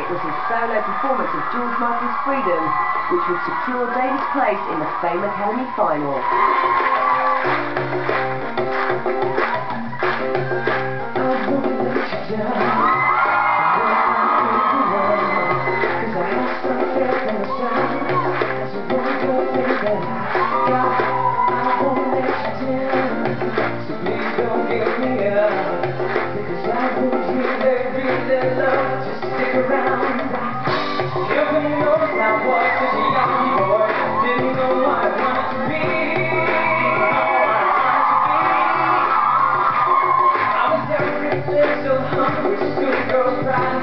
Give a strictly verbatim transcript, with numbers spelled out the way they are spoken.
it was his solo performance of George Michael's Freedom which would secure David's place in the Fame Academy final. So hungry, schoolgirls cry.